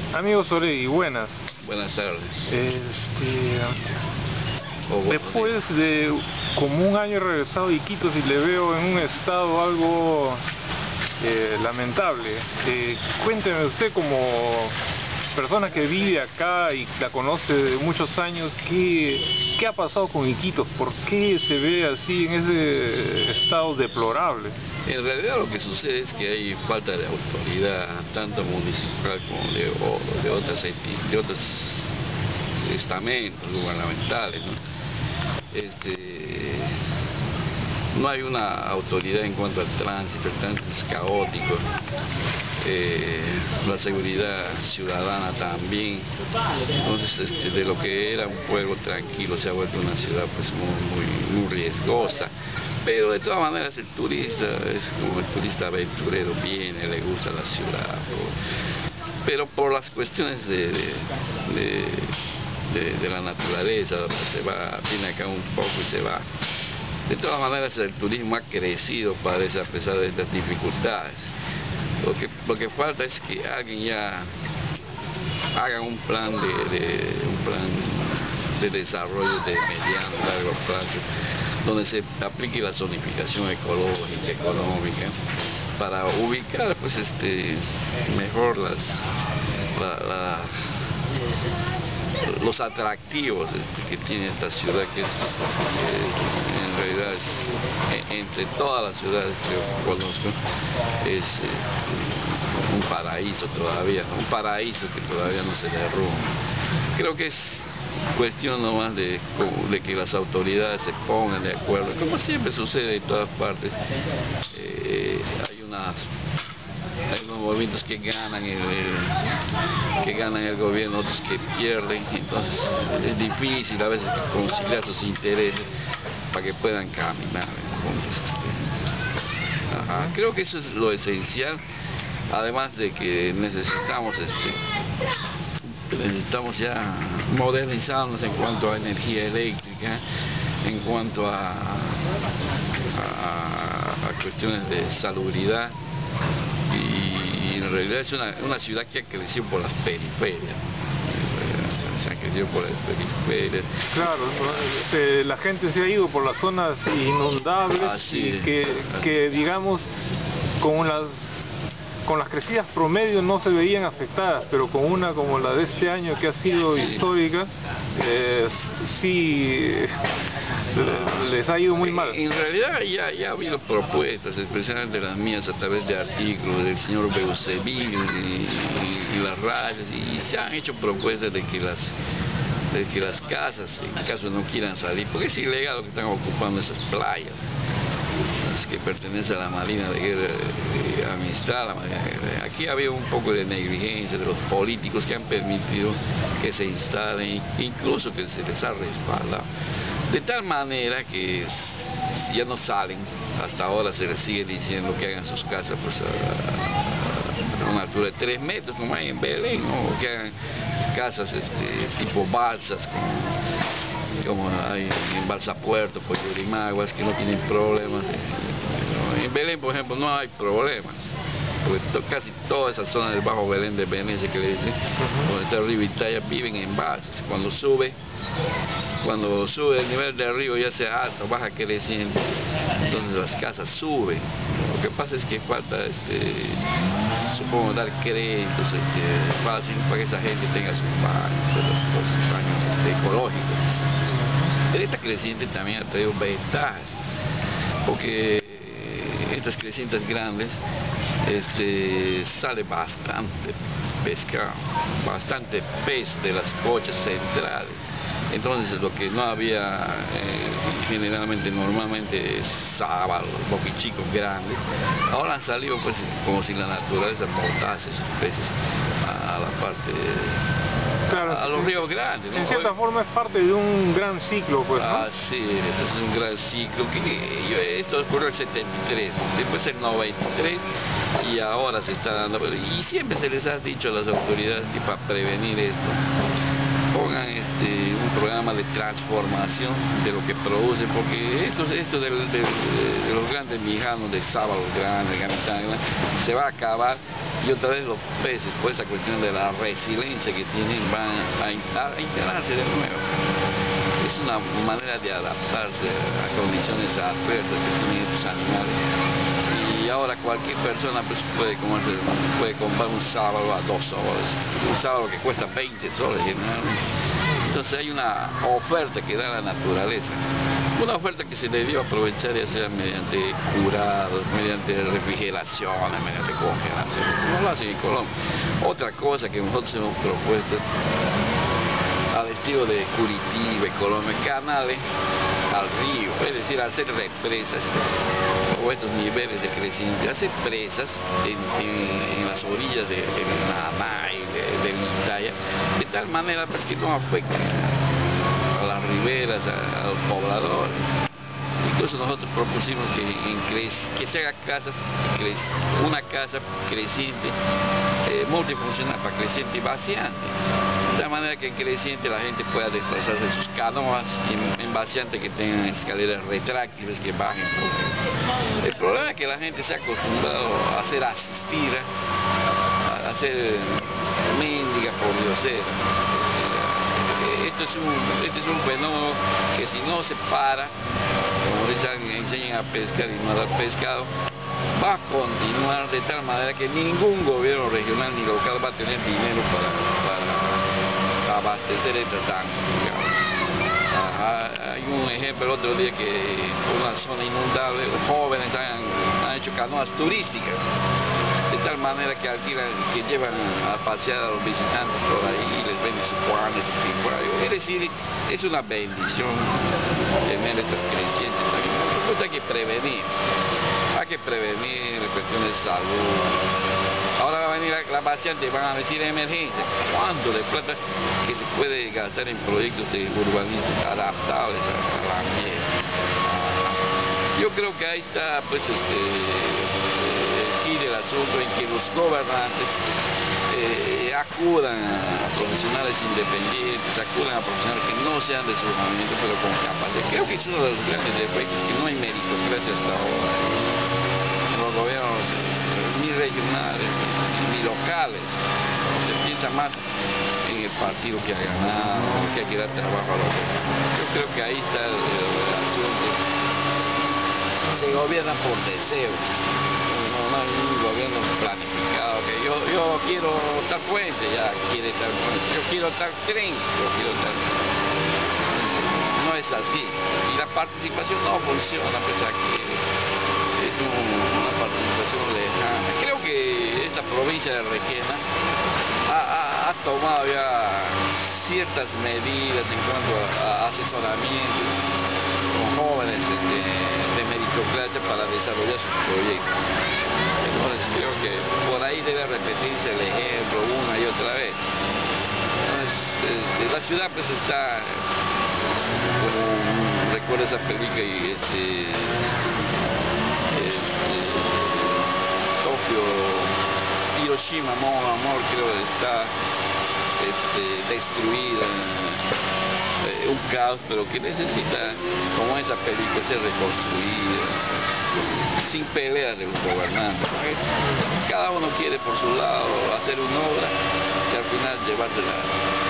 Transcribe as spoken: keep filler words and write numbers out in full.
Amigo Soregui, buenas. Buenas tardes. Este, O después de como un año regresado a Iquitos y le veo en un estado algo eh, lamentable, eh, cuénteme usted, como persona que vive acá y la conoce de muchos años, ¿qué, qué ha pasado con Iquitos? ¿Por qué se ve así en ese estado deplorable? En realidad lo que sucede es que hay falta de autoridad, tanto municipal como de, o, de, otras, de otros estamentos gubernamentales, ¿no? Este, no hay una autoridad en cuanto al tránsito, el tránsito es caótico, eh, la seguridad ciudadana también. Entonces, este, de lo que era un pueblo tranquilo se ha vuelto una ciudad pues muy, muy, muy riesgosa. Pero de todas maneras el turista es como el turista aventurero, viene, le gusta la ciudad, pero, pero por las cuestiones de, de, de, de, de la naturaleza, se va, viene acá un poco y se va. De todas maneras el turismo ha crecido, parece, a pesar de estas dificultades. Lo que, lo que falta es que alguien ya haga un plan de, de, un plan de desarrollo de mediano y largo plazo, donde se aplique la zonificación ecológica, económica, para ubicar pues este mejor las la, la, los atractivos que tiene esta ciudad, que es, eh, en realidad es, entre todas las ciudades que yo conozco, es eh, un paraíso todavía, un paraíso que todavía no se derrumba. Creo que es cuestión nomás de, de que las autoridades se pongan de acuerdo, como siempre sucede en todas partes. Eh, hay unas hay unos movimientos que ganan el, el que ganan el gobierno, otros que pierden, entonces es difícil a veces conciliar sus intereses para que puedan caminar juntos. Ajá. Creo que eso es lo esencial, además de que necesitamos este necesitamos ya modernizarnos en cuanto a energía eléctrica, en cuanto a, a, a cuestiones de salubridad, y, y en realidad es una, una ciudad que ha crecido por las periferias, se ha crecido por las periferias. Claro, eh, la gente se ha ido por las zonas inundables. Así y que, que digamos con las con las crecidas promedio no se veían afectadas, pero con una como la de este año, que ha sido sí. histórica, eh, sí les ha ido muy mal. En realidad ya, ya ha habido propuestas, especialmente las mías, a través de artículos del señor Beuseville y, y, y las radios, y se han hecho propuestas de que las de que las casas, en caso no quieran salir, porque es ilegal lo que están ocupando esas playas que pertenece a la Marina de Guerra de Amistad. La Marina de Guerra. Aquí ha habido un poco de negligencia de los políticos que han permitido que se instalen, incluso que se les ha respaldado, de tal manera que ya no salen. Hasta ahora se les sigue diciendo que hagan sus casas pues a, a una altura de tres metros, como hay en Belén, ¿no? O que hagan casas este, tipo balsas, como como hay en Balsa Puerto, Poyorimaguas, que no tienen problemas. En Belén, por ejemplo, no hay problemas, porque to, casi toda esa zona del Bajo Belén de Venecia, que le dicen, uh-huh. donde está el río Italia, viven en balsas. Cuando sube, cuando sube el nivel del río, ya sea alto, baja creciente, entonces las casas suben. Lo que pasa es que falta, este, supongo, dar créditos este, fácil para que esa gente tenga sus baños, esas cosas, baños este, ecológicos. Esta creciente también ha traído ventajas, porque estas crecientes grandes este, sale bastante pescado, bastante pez de las cochas centrales. Entonces lo que no había eh, generalmente, normalmente sábalos, boquichicos grandes, ahora han salido pues como si la naturaleza botase esos peces a, a la parte de, claro, a, a los ríos grandes, ¿no? En cierta Hoy, forma es parte de un gran ciclo, pues, ¿no? Ah, sí, este es un gran ciclo. Que, yo, esto ocurrió en el setenta y tres, después el noventa y tres, y ahora se está dando. Y siempre se les ha dicho a las autoridades que para prevenir esto pongan este, un programa de transformación de lo que producen, porque esto, esto del, del, de los grandes mijanos de sábalos grandes, gamitán, se va a acabar, y otra vez los peces, por esa cuestión de la resiliencia que tienen, van a, a integrarse de nuevo. Es una manera de adaptarse a condiciones adversas que tienen estos animales. Y ahora cualquier persona pues, puede, comerse, puede comprar un sábalo a dos soles, un sábalo que cuesta veinte soles generalmente. Entonces hay una oferta que da la naturaleza, una oferta que se debió aprovechar ya sea mediante curados, mediante refrigeraciones, mediante congelaciones, como lo hacen en Colombia. Otra cosa que nosotros hemos propuesto al estilo de Curitiba y Colombia, canales al río, es decir, hacer represas o estos niveles de crecimiento, hacer presas en, en, en las orillas del de Nanay, del Italia, de tal manera pues, que no afecten a, a las riberas, a, a los pobladores. Incluso nosotros propusimos que, en cre que se haga casas, una casa creciente, eh, multifuncional para creciente y vaciante. De tal manera que en creciente la gente pueda desplazarse en sus canoas y en vaciante que tengan escaleras retráctiles que bajen. El problema es que la gente se ha acostumbrado a hacer asistir, a hacer mendiga por diosera. Esto es, un, esto es un fenómeno que si no se para, como dicen, enseñan a pescar y no a dar pescado, va a continuar de tal manera que ningún gobierno regional ni local va a tener dinero para, para abastecer estas aguas. Hay un ejemplo el otro día que una zona inundable, los jóvenes han, han hecho canoas turísticas, de tal manera que alquilan, que llevan a pasear a los visitantes por ahí y les venden sus juanes, sus picuarios. Es decir, es una bendición tener estas crecientes también. Por supuesto hay que prevenir, hay que prevenir cuestiones de salud. Ahora va a venir la, la vaciante y van a decir emergencia. ¿Cuánto de plata que se puede gastar en proyectos de urbanismo adaptables al ambiente? Yo creo que ahí está pues este, el key del asunto en que los gobernantes eh, acudan a profesionales independientes, acudan a profesionales que no sean de su movimiento pero con capacidad. Creo que es uno de los grandes defectos, que no hay meritocracia hasta ahora en los gobiernos ni regionales ni locales. Se piensa más en el partido que ha ganado, que hay que dar trabajo a los demás. Yo creo que ahí está el, el asunto. Se gobierna por deseo, no, no hay un gobierno planificado, que yo, yo quiero tal puente, ya quiere tal puente, yo quiero tal tren, yo quiero tal... No es así, y la participación no funciona, pues aquí es un, una participación lejana. Creo que esta provincia de Requena ha, ha, ha tomado ya ciertas medidas en cuanto a, a asesoramiento con jóvenes de, de, de meritocracia para desarrollar sus proyectos. Entonces creo que por ahí debe repetirse el ejemplo una y otra vez. Entonces, la ciudad pues está, como recuerdo esa película y este, este Tokio, Hiroshima, Mon Amor, creo que está este, destruida. Un caos, pero que necesita, como esa película, ser reconstruida, sin pelea de los gobernantes. Cada uno quiere por su lado hacer una obra y al final llevársela